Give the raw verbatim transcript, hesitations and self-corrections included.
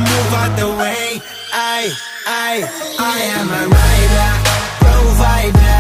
move out the way. I, I, I am a rider, provider.